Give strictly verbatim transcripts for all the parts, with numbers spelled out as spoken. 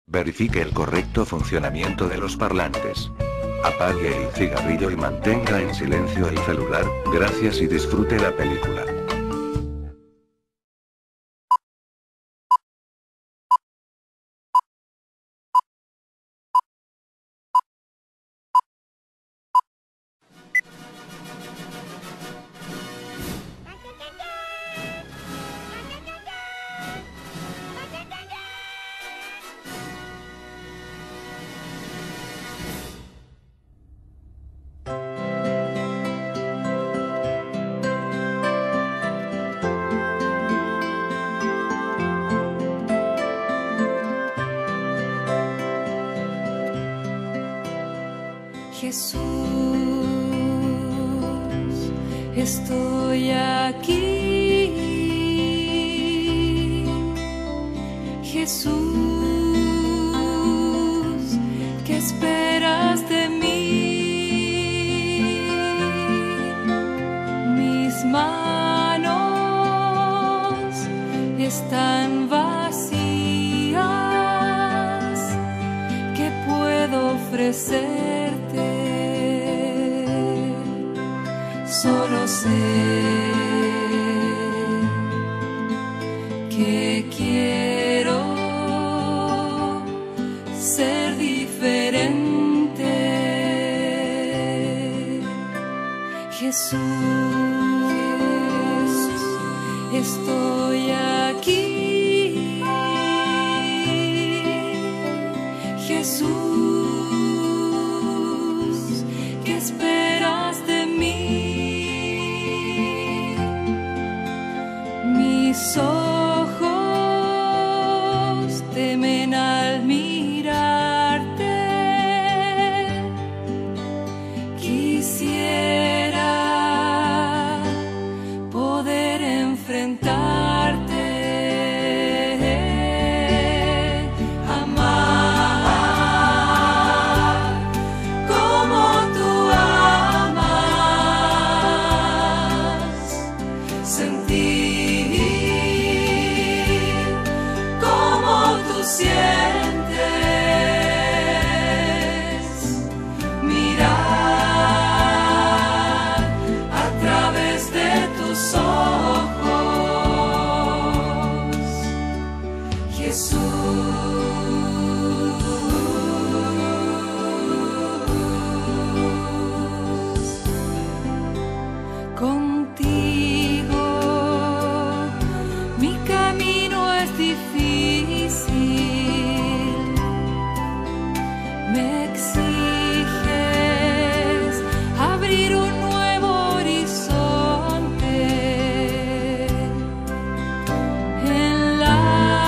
Verifique el correcto funcionamiento de los parlantes. Apague el cigarrillo y mantenga en silencio el celular, gracias y disfrute la película. Jesús, estoy aquí. Jesús, ¿qué esperas de mí? Mis manos están vacías. ¿Qué puedo ofrecerte? Solo sé que quiero ser diferente. Jesús, estoy aquí. Jesús, ¿qué esperas de mí? Mis ojos temen al mirarte. Quisiera poder enfrentarte, amar como tú amas, sentir sientes, mirar a través de tus ojos, Jesús. Contigo mi camino es difícil. Me exiges abrir un nuevo horizonte en la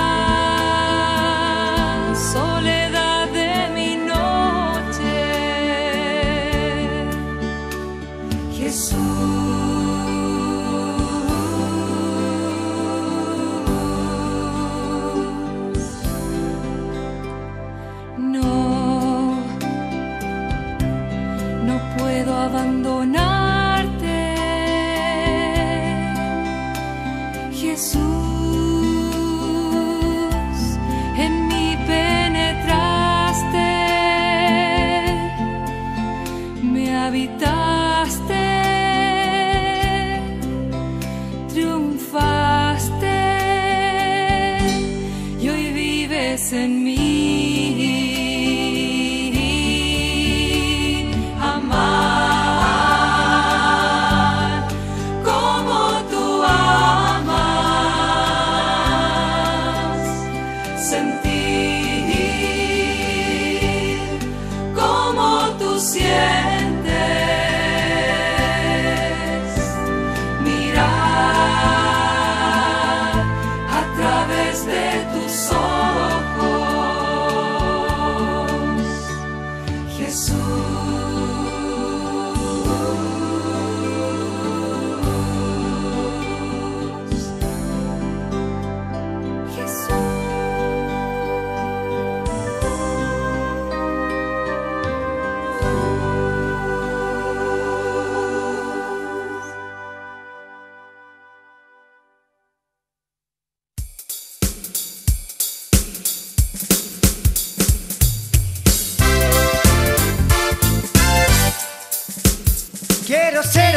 soledad de mi noche, Jesús. No puedo abandonarte, Jesús. En mí penetraste, me habitaste, triunfaste y hoy vives en mí. Sentir como tú sientes, mirar a través de tus ojos, Jesús. Jesús.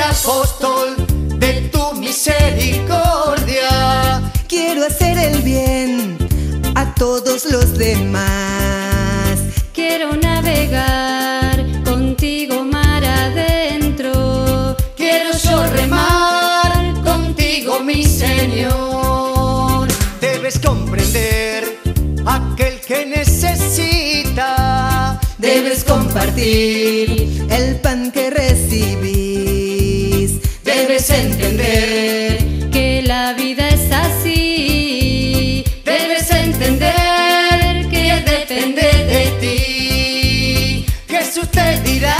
apóstol de tu misericordia. Quiero hacer el bien a todos los demás. Quiero navegar contigo mar adentro. Quiero yo remar contigo, mi Señor. Debes comprender aquel que necesita. Debes compartir el pan que recibís. Debes entender que la vida es así. Debes entender que depende de ti. Jesús te dirá: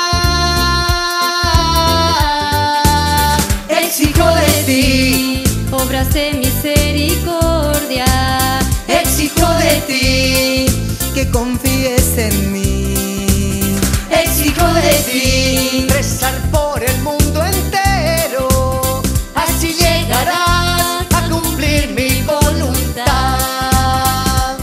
exijo de ti, obras de misericordia. exijo de ti, Que confíes en mí. exijo de ti, rezar por el mundo entero. Así llegarás a cumplir mi voluntad.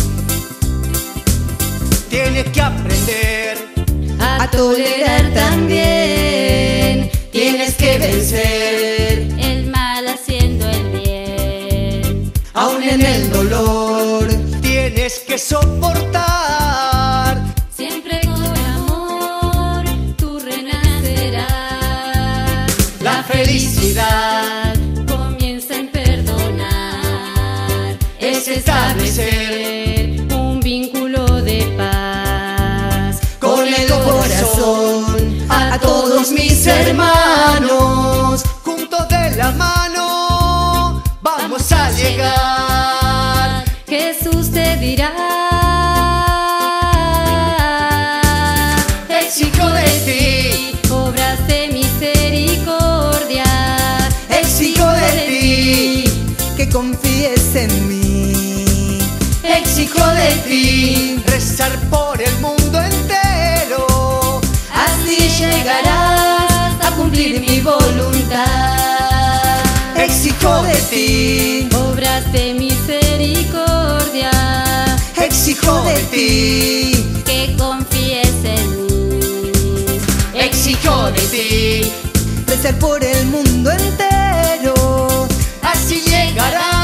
Tienes que aprender A tolerar también. Tienes que vencer, El mal haciendo el bien. aún en el dolor. Tienes que soportar. Siempre con amor tú renacerás. La felicidad comienza en perdonar. es establecer un vínculo de paz. con el corazón a todos mis hermanos. Juntos de la mano vamos a llegar. Jesús te dirá: Exijo de ti, obras de misericordia. exijo de ti, Que confíes en mí. exijo de ti, rezar por el mundo entero. Así llegarás a cumplir mi voluntad. Exijo de ti, Obras de misericordia. exijo de ti, Que confíes en mí. exijo de ti. Rezar por el mundo entero. Así llegará